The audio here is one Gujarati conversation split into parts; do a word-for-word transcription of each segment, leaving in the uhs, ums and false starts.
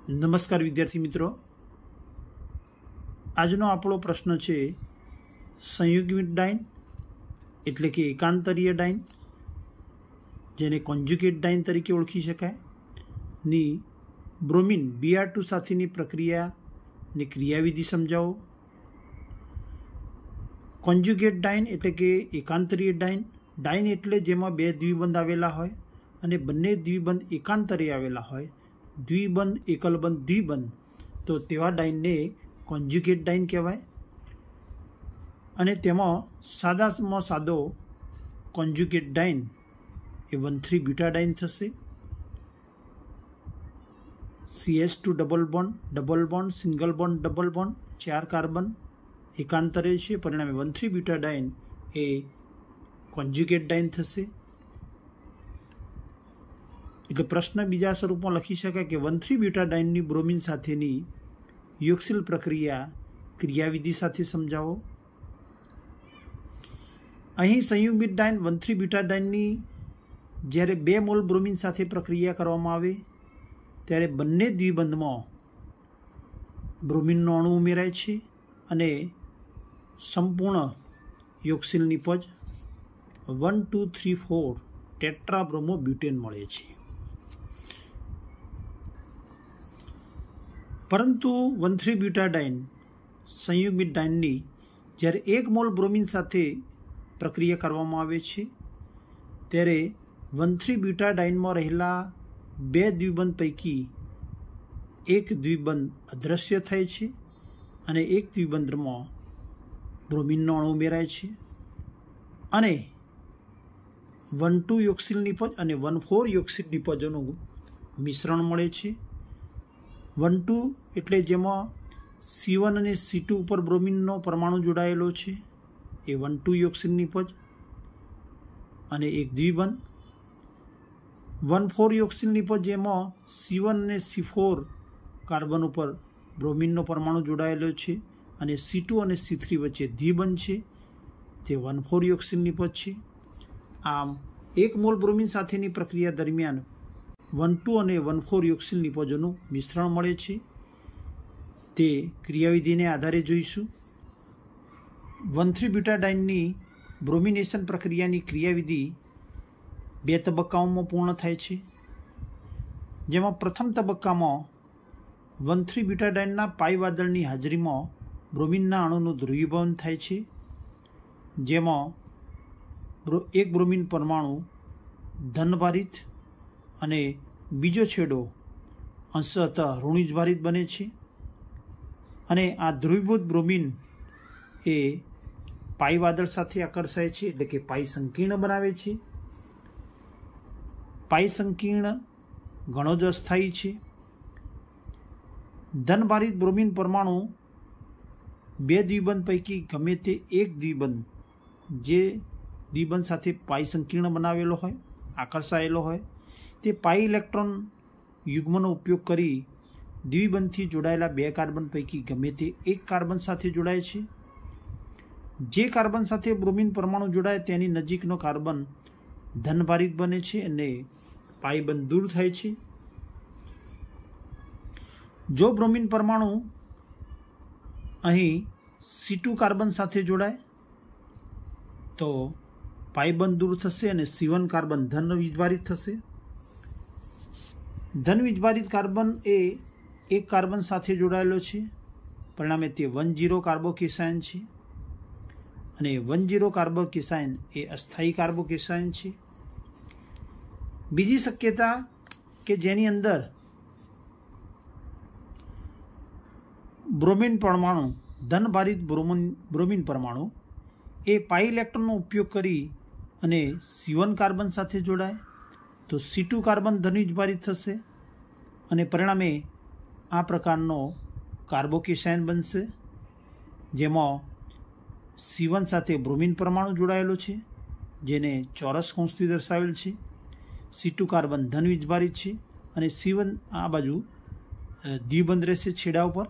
નમસ્કાર વિદ્યાર્થી મિત્રો, આજનો આપણો પ્રશ્ન છે સંયુગ્મિત ડાયન એટલે કે એકાંતરીય ડાયન, જેને કોન્જ્યુગેટ ડાયન તરીકે ઓળખી શકાય ની બ્રોમિન બી આર ટુ સાથેની પ્રક્રિયાની ક્રિયાવિધિ સમજાવો. કોન્જ્યુગેટ ડાયન એટલે કે એકાંતરીય ડાયન, ડાયન એટલે જેમાં બે દ્વિબંધ આવેલા હોય અને બંને દ્વિબંધ એકાંતરે આવેલા હોય, દ્વિબંધ એકલબંધ દ્વિબંધ, તો તેવા ડાયનને કોન્જ્યુગેટ ડાયન કહેવાય. અને તેમાં સાદામાં સાદો કોન્જ્યુગેટ ડાયન એ વન થ્રી બ્યુટાડાયન થશે. C H two double bond, double bond, single bond, double bond, ચાર કાર્બન એકાંતરે છે, પરિણામે વન થ્રી બ્યુટાડાયન એ કોન્જ્યુગેટ ડાયન થશે. એટલે પ્રશ્ન બીજા સ્વરૂપમાં લખી શકાય કે વન થ્રી બ્યુટાડાયનની બ્રોમિન સાથેની યોગશીલ પ્રક્રિયા ક્રિયાવિધિ સાથે સમજાવો. અહીં સંયુગ્મિત ડાયન વન થ્રી બ્યુટાડાયનની જ્યારે બે મોલ બ્રોમિન સાથે પ્રક્રિયા કરવામાં આવે ત્યારે બંને દ્વિબંધમાં બ્રોમિનનો અણુ ઉમેરાય છે અને સંપૂર્ણ યોગશીલ નિપજ one two three four tetrabromo butane મળે છે. પરંતુ વન થ્રી બ્યુટાડાયન સંયુગ્મિત ડાયનની જ્યારે એક મોલ બ્રોમિન સાથે પ્રક્રિયા કરવામાં આવે છે ત્યારે વન થ્રી બ્યુટાડાયનમાં રહેલા બે દ્વિબંધ પૈકી એક દ્વિબંધ અદૃશ્ય થાય છે અને એક દ્વિબંધમાં બ્રોમિનનો અણુ ઉમેરાય છે અને વન ટુ યોગશીલ નિપજ અને વન ફોર યોગશીલ નિપજોનું મિશ્રણ મળે છે. વન ટુ એટલે જેમાં સી વન અને સી ટુ ઉપર બ્રોમિનનો પરમાણુ જોડાયેલો છે એ વન ટુ યોગશીલ નિપજ અને એક દ્વિબંધ. વન ફોર યોગશીલ નિપજ જેમાં સી વન અને સી ફોર કાર્બન ઉપર બ્રોમિનનો પરમાણુ જોડાયેલો છે અને સી ટુ અને સી થ્રી વચ્ચે દ્વિબંધ છે, તે વન ફોર યોગશીલ નિપજ છે. આમ એક મોલ બ્રોમિન સાથેની પ્રક્રિયા દરમિયાન વન ટુ અને વન ફોર યોગશીલ નિપજોનું મિશ્રણ મળે છે. તે ક્રિયાવિધિને આધારે જોઈશું. વન થ્રી બ્યુટાડાયનની બ્રોમિનેશન પ્રક્રિયાની ક્રિયાવિધિ બે તબક્કાઓમાં પૂર્ણ થાય છે, જેમાં પ્રથમ તબક્કામાં વન થ્રી બ્યુટાડાયનના પાઈ વાદળની હાજરીમાં બ્રોમિનના અણુનું ધ્રુવીભવન થાય છે, જેમાં એક બ્રોમિન પરમાણુ ધનભારિત અને બીજો છેડો અંશતઃ ઋણભારિત બને છે. અને આ ધ્રુવીભૂત બ્રોમિન એ પાઈ વાદળ સાથે આકર્ષાય છે, એટલે કે પાઈ સંકીર્ણ બનાવે છે. પાઈ સંકીર્ણ ઘણો જ અસ્થાયી છે. ધનભારિત બ્રોમિન પરમાણુ બે દ્વિબંધ પૈકી ગમે તે એક દ્વિબંધ જે દ્વિબંધ સાથે પાઈ સંકીર્ણ બનાવેલો હોય, આકર્ષાયેલો હોય, તે પાઈ ઇલેક્ટ્રોન યુગ્મનો ઉપયોગ કરી દ્વિબંધથી જોડાયેલા બે કાર્બન પૈકી ગમે તે એક કાર્બન સાથે જોડાય છે. જે કાર્બન સાથે બ્રોમિન પરમાણુ જોડાય તેની નજીકનો કાર્બન ધનભારિત બને છે અને પાઈ બંધ દૂર થાય છે. જો બ્રોમિન પરમાણુ અહીં સી ટુ કાર્બન સાથે જોડાય તો પાઈ બંધ દૂર થશે અને સી વન કાર્બન ધન વીજભારિત થશે. ધન વીજભારિત કાર્બન એ એક કાર્બન સાથે જોડાયેલો છે, પરિણામે તે વન જીરો કાર્બોકેસાયન છે અને વન જીરો કાર્બોકેસાયન એ અસ્થાયી કાર્બોકેસાયન છે. બીજી શક્યતા કે જેની અંદર બ્રોમિન પરમાણુ ધનભારિત બ્રોમિન બ્રોમિન પરમાણુ એ પાઈ ઇલેક્ટ્રોનનો ઉપયોગ કરી અને સી વન કાર્બન સાથે જોડાય તો સી ટુ કાર્બન ધનવીજભારિત થશે અને પરિણામે આ પ્રકારનો કાર્બોકેસાયન બનશે, જેમાં સી વન સાથે બ્રોમિન પરમાણુ જોડાયેલો છે જેને ચોરસ કૌંસથી દર્શાવેલ છે. સી ટુ કાર્બન ધનવીજભારિત છે અને સી વન આ બાજુ દ્વિબંધ રહેશે છેડા ઉપર.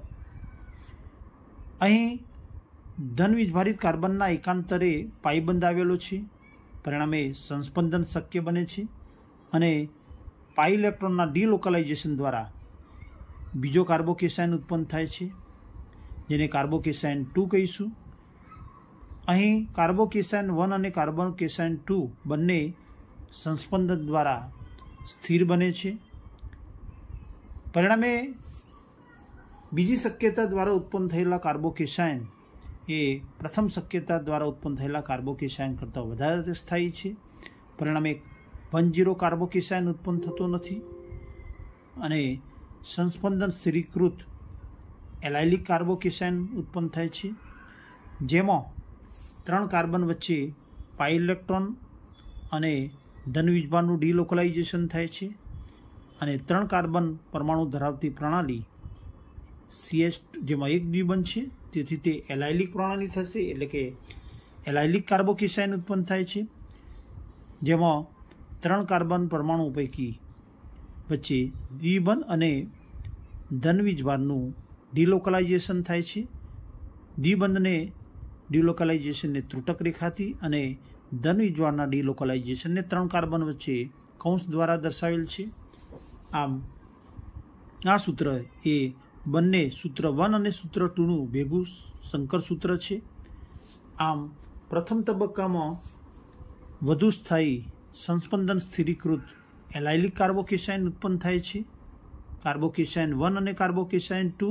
અહીં ધનવીજભારિત કાર્બનના એકાંતરે પાઈબંધ આવેલો છે, પરિણામે સંસ્પંદન શક્ય બને છે અને પાઈ ઇલેક્ટ્રોનના ડીલોકલાઇઝેશન દ્વારા બીજો કાર્બોકેસાયન ઉત્પન્ન થાય છે, જેને કાર્બોકેસાયન ટુ કહીશું. અહીં કાર્બોકેસાયન વન અને કાર્બોકેસાયન ટુ બંને સંસ્પંદન દ્વારા સ્થિર બને છે. પરિણામે બીજી શક્યતા દ્વારા ઉત્પન્ન થયેલા કાર્બોકેસાયન એ પ્રથમ શક્યતા દ્વારા ઉત્પન્ન થયેલા કાર્બોકેસાયન કરતાં વધારે સ્થાયી છે. પરિણામે વન ઝીરો કાર્બોકેસાયન ઉત્પન્ન થતો નથી અને સંસ્પંદન સ્થિરીકૃત એલાયલિક કાર્બોકેસાયન ઉત્પન્ન થાય છે, જેમાં ત્રણ કાર્બન વચ્ચે પાઈ ઇલેક્ટ્રોન અને ધન વીજભારનું ડિલોકલાઇઝેશન થાય છે અને ત્રણ કાર્બન પરમાણુ ધરાવતી પ્રણાલી સીએચ જેમાં એક દ્વિબંધ છે, તેથી તે એલાયલિક પ્રણાલી થશે, એટલે કે એલાયલિક કાર્બોકેસાયન ઉત્પન્ન થાય છે, જેમાં ત્રણ કાર્બન પરમાણુ પૈકી વચ્ચે દ્વિબંધ અને ધન વીજભારનું ડિલોકલાઇઝેશન થાય છે. દ્વિબંધને ડિલોકલાઇઝેશનને ત્રુટક રેખાથી અને ધન વીજભારના ડિલોકલાઇઝેશનને ત્રણ કાર્બન વચ્ચે કૌંસ દ્વારા દર્શાવેલ છે. આમ આ સૂત્ર એ બંને સૂત્ર વન અને સૂત્ર ટુનું ભેગું સંકર સૂત્ર છે. આમ પ્રથમ તબક્કામાં વધુ સ્થાયી સંસ્પંદન સ્થિરીકૃત એલાયલિક કાર્બોકેસાયન ઉત્પન્ન થાય છે, કાર્બોકેસાયન વન અને કાર્બોકેસાયન ટુ.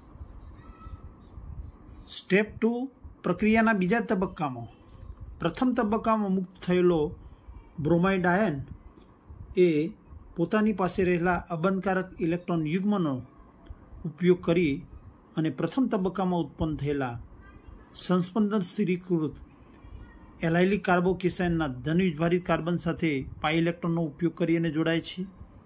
સ્ટેપ ટુ પ્રક્રિયાના બીજા તબક્કામાં પ્રથમ તબક્કામાં મુક્ત થયેલો બ્રોમાઇડ આયન એ પોતાની પાસે રહેલા અબંધકારક ઇલેક્ટ્રોન યુગ્મનો ઉપયોગ કરી અને પ્રથમ તબક્કામાં ઉત્પન્ન થયેલા સંસ્પંદન સ્થિરીકૃત એલાયલિક કાર્બોકેસાયનના ધન વીજભારિત કાર્બન સાથે પાઈ ઇલેક્ટ્રોનનો ઉપયોગ કરી અને જોડાય છે.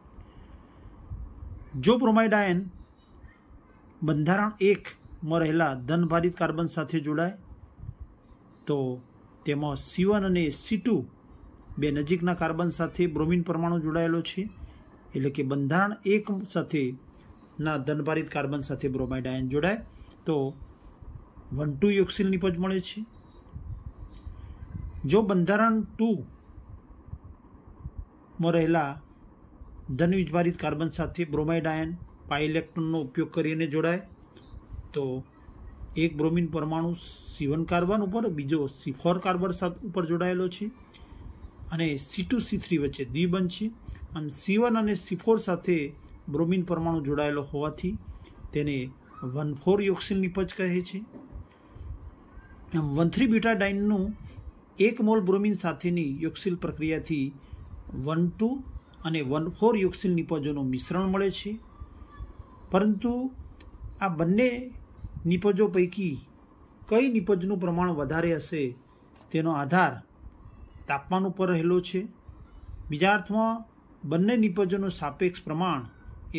જો બ્રોમાઇડ આયન બંધારણ એકમાં રહેલા ધનભારિત કાર્બન સાથે જોડાય તો તેમાં સી વન અને સી ટુ બે નજીકના કાર્બન સાથે બ્રોમિન પરમાણુ જોડાયેલો છે, એટલે કે બંધારણ એક સાથેના ધનભારિત કાર્બન સાથે બ્રોમાઇડ આયન જોડાય તો વન ટુ યોક્સિલ નિપજ મળે છે. જો બંધારણ ટુમાં રહેલા ધન વીજભારિત કાર્બન સાથે બ્રોમાઇડ આયન પાઈ ઇલેક્ટ્રોનનો ઉપયોગ કરીને જોડાય તો એક બ્રોમિન પરમાણુ સી વન કાર્બન ઉપર બીજો સી ફોર કાર્બન ઉપર જોડાયેલો છે અને સી ટુ સી થ્રી વચ્ચે દ્વિબંધ છે, અને સી વન અને સી ફોર સાથે બ્રોમિન પરમાણુ જોડાયેલો હોવાથી તેને વન ફોર યોક્સિલ નિપજ કહે છે. એમ વન થ્રી બ્યુટાડાઇનનું એક મોલ બ્રોમિન સાથેની યોક્સિલ પ્રક્રિયાથી વન ટુ અને વન ફોર યોક્સિલ નિપજોનું મિશ્રણ મળે છે. પરંતુ આ બંને નિપજો પૈકી કઈ નિપજનું પ્રમાણ વધારે હશે તેનો આધાર તાપમાન ઉપર રહેલો છે. બીજા અર્થમાં બંને નિપજોનું સાપેક્ષ પ્રમાણ એ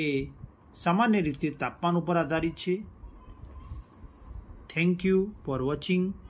સામાન્ય રીતે તાપમાન ઉપર આધારિત છે. Thank you for watching.